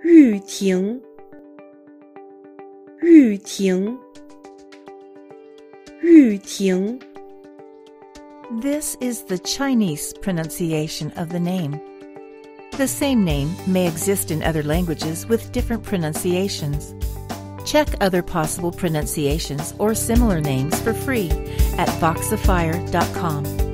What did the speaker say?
玉婷，玉婷，玉婷。 This is the Chinese pronunciation of the name. The same name may exist in other languages with different pronunciations. Check other possible pronunciations or similar names for free at Voxifier.com.